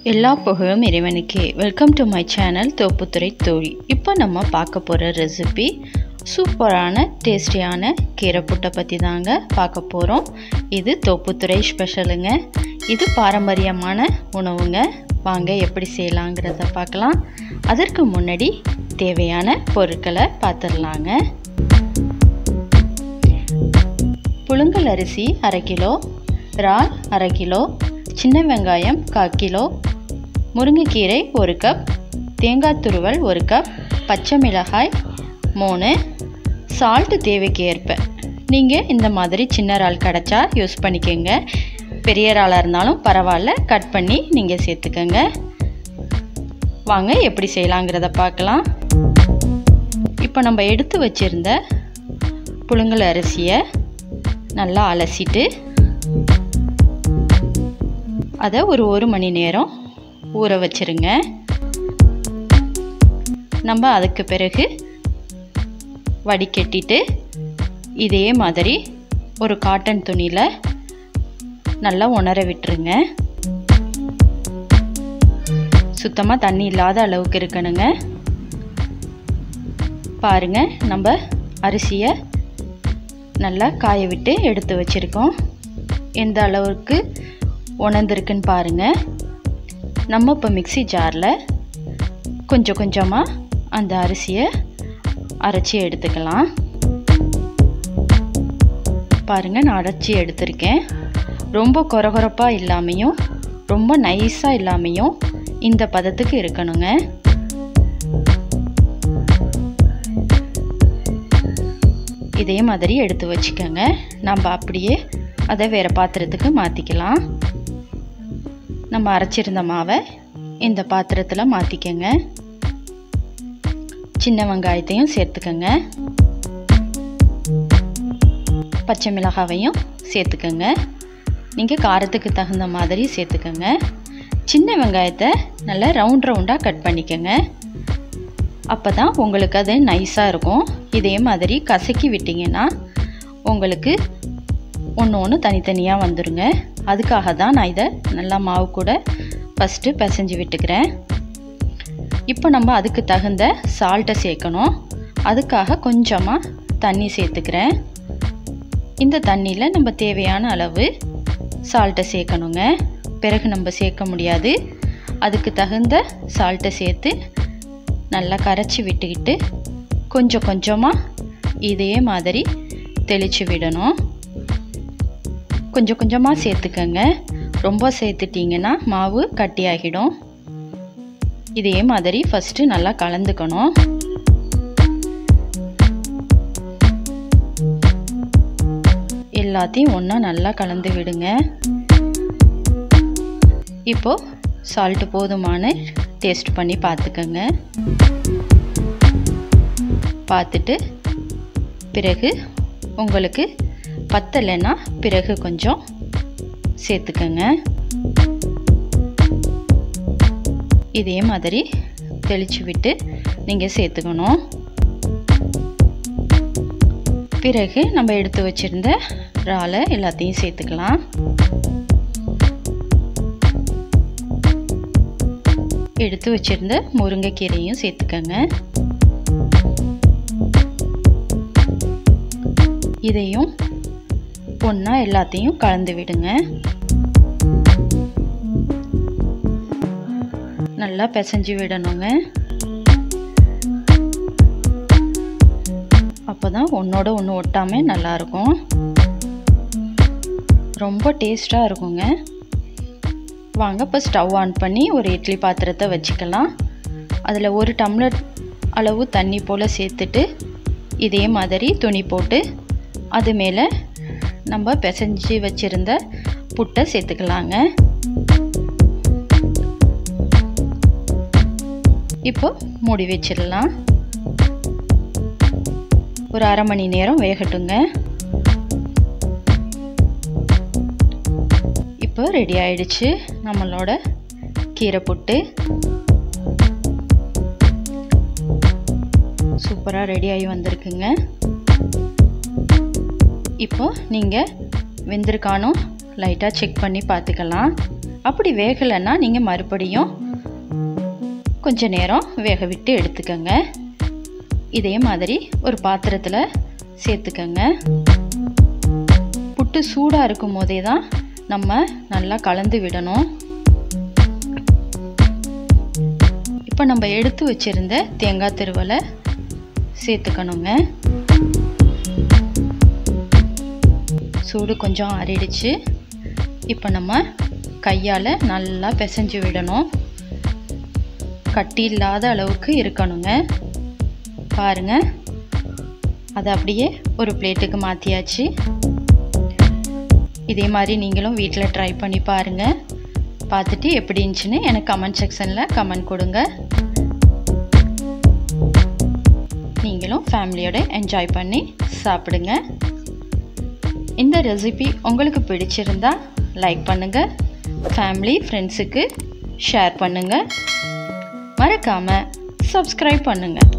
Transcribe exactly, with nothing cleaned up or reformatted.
எல்லா புகழும் இறைவனுக்கே. வெல்கம் டு மை சேனல் தோப்புத்துறை தோழி. இப்போ நம்ம பார்க்க போகிற ரெசிபி சூப்பரான டேஸ்டியான கீரை புட்டை பற்றி தாங்க பார்க்க போகிறோம். இது தோப்புத்துறை ஸ்பெஷலுங்க. இது பாரம்பரியமான உணவுங்க. வாங்க எப்படி செய்யலாங்கிறத பார்க்கலாம். அதற்கு முன்னாடி தேவையான பொருட்களை பார்த்துடலாங்க. புழுங்கல் அரிசி அரை கிலோ, இறால் அரை கிலோ, சின்ன வெங்காயம் கால் கிலோ, முருங்கைக்கீரை ஒரு கப், தேங்காய் துருவல் ஒரு கப், பச்சை மிளகாய் மூணு, சால்ட்டு தேவைக்கு ஏற்ப. நீங்கள் இந்த மாதிரி சின்ன இறால் கிடச்சா யூஸ் பண்ணிக்கோங்க. பெரிய இறாலாக இருந்தாலும் பரவாயில்ல, கட் பண்ணி நீங்கள் சேர்த்துக்கோங்க. வாங்க எப்படி செய்யலாங்கிறத பார்க்கலாம். இப்போ நம்ம எடுத்து வச்சுருந்த புழுங்கல் அரிசியை நல்லா அலசிட்டு அதை ஒரு ஒரு மணி நேரம் ஊற வச்சுருங்க. நம்ம அதுக்கு பிறகு வடிகட்டிட்டு இதே மாதிரி ஒரு காட்டன் துணியில் நல்லா உணர விட்டுருங்க. சுத்தமாக தண்ணி இல்லாத அளவுக்கு இருக்கணுங்க. பாருங்கள், நம்ம அரிசியை நல்லா காய விட்டு எடுத்து வச்சுருக்கோம். எந்த அளவுக்கு உணர்ந்துருக்குன்னு பாருங்கள். நம்ம இப்போ மிக்ஸி ஜாரில் கொஞ்சம் கொஞ்சமாக அந்த அரிசியை அரைச்சி எடுத்துக்கலாம். பாருங்கள், நான் அரைச்சி எடுத்திருக்கேன். ரொம்ப கொரகொரப்பாக இல்லாமையும் ரொம்ப நைஸாக இல்லாமையும் இந்த பதத்துக்கு இருக்கணுங்க. இதே மாதிரி எடுத்து வச்சுக்கோங்க. நம்ம அப்படியே அதை வேறு பாத்திரத்துக்கு மாற்றிக்கலாம். நம்ம அரைச்சிருந்த மாவை இந்த பாத்திரத்தில் மாற்றிக்கங்க. சின்ன வெங்காயத்தையும் சேர்த்துக்கங்க. பச்சை மிளகாவையும் சேர்த்துக்கங்க. நீங்கள் காரத்துக்கு தகுந்த மாதிரி சேர்த்துக்கங்க. சின்ன வெங்காயத்தை நல்லா ரவுண்ட் ரவுண்டாக கட் பண்ணிக்கோங்க. அப்போ தான் உங்களுக்கு அது நைஸாக இருக்கும். இதே மாதிரி கசக்கி விட்டிங்கன்னா உங்களுக்கு ஒன்று ஒன்று தனித்தனியாக வந்துடுங்க. அதுக்காக தான் நான் இதை நல்லா மாவு கூட ஃபஸ்ட்டு பிசைஞ்சு விட்டுக்கிறேன். இப்போ நம்ம அதுக்கு தகுந்த சால்ட்டை சேர்க்கணும். அதுக்காக கொஞ்சமாக தண்ணி சேர்த்துக்கிறேன். இந்த தண்ணியில் நம்ம தேவையான அளவு சால்ட்டை சேர்க்கணுங்க. பிறகு நம்ம சேர்க்க முடியாது. அதுக்கு தகுந்த சால்ட்டை சேர்த்து நல்லா கரைச்சி விட்டுக்கிட்டு கொஞ்சம் கொஞ்சமாக இதே மாதிரி தெளித்து விடணும். கொஞ்சம் கொஞ்சமாக சேர்த்துக்கங்க. ரொம்ப சேர்த்துட்டிங்கன்னா மாவு கட்டியாகிடும். இதே மாதிரி ஃபஸ்ட்டு நல்லா கலந்துக்கணும். எல்லாத்தையும் ஒன்றா நல்லா கலந்து விடுங்க. இப்போது சால்ட்டு போதுமான டேஸ்ட் பண்ணி பார்த்துக்கங்க. பார்த்துட்டு பிறகு உங்களுக்கு பத்தலைன்னா பிறகு கொஞ்சம் சேர்த்துக்கங்க. இதே மாதிரி தெளித்து விட்டு நீங்கள் சேர்த்துக்கணும். பிறகு நம்ம எடுத்து வச்சுருந்த இறாலை எல்லாத்தையும் சேர்த்துக்கலாம். எடுத்து வச்சுருந்த முருங்கைக்கீரையும் சேர்த்துக்கங்க. இதையும் ஒன்றா எல்லாத்தையும் கலந்து விடுங்க. நல்லா பிசைஞ்சு விடணுங்க. அப்போ தான் ஒன்றோட ஒன்று ஒட்டாமல் நல்லாயிருக்கும். ரொம்ப டேஸ்ட்டாக இருக்குங்க. வாங்க இப்போ ஸ்டவ் ஆன் பண்ணி ஒரு இட்லி பாத்திரத்தை வச்சுக்கலாம். அதில் ஒரு டம்ளர் அளவு தண்ணி போல் சேர்த்துட்டு இதே மாதிரி துணி போட்டு அது மேலே நம்ம பிசைஞ்சு வச்சுருந்த புட்டை சேர்த்துக்கலாங்க. இப்போ மூடி வச்சிடலாம். ஒரு அரை மணி நேரம் வேகட்டுங்க. இப்போ ரெடி ஆயிடுச்சு நம்மளோட கீரை புட்டு. சூப்பராக ரெடி ஆகி வந்திருக்குங்க. இப்போ நீங்கள் வெந்திருக்கானோ லைட்டாக செக் பண்ணி பார்த்துக்கலாம். அப்படி வேகலைன்னா நீங்கள் மறுபடியும் கொஞ்ச நேரம் வேக விட்டு எடுத்துக்கங்க. இதே மாதிரி ஒரு பாத்திரத்தில் சேர்த்துக்கங்க. புட்டு சூடாக இருக்கும் போதே தான் நம்ம நல்லா கலந்து விடணும். இப்போ நம்ம எடுத்து வச்சிருந்த தேங்காய் துருவலை சேர்த்துக்கணுங்க. சூடு கொஞ்சம் ஆறிடுச்சு. இப்போ நம்ம கையால் நல்லா பிசைஞ்சு விடணும். கட்டி இல்லாத அளவுக்கு இருக்கணுங்க. பாருங்க, அதை அப்படியே ஒரு பிளேட்டுக்கு மாற்றியாச்சு. இதே மாதிரி நீங்களும் வீட்டில் ட்ரை பண்ணி பாருங்கள். பார்த்துட்டு எப்படி இருந்துச்சுன்னு எனக்கு கமெண்ட் செக்ஷனில் கமெண்ட் கொடுங்க. நீங்களும் ஃபேமிலியோட என்ஜாய் பண்ணி சாப்பிடுங்க. இந்த ரெசிபி உங்களுக்கு பிடிச்சிருந்தா லைக் பண்ணுங்கள், ஃபேமிலி ஃப்ரெண்ட்ஸுக்கு ஷேர் பண்ணுங்கள், மறக்காமல் சப்ஸ்கிரைப் பண்ணுங்கள்.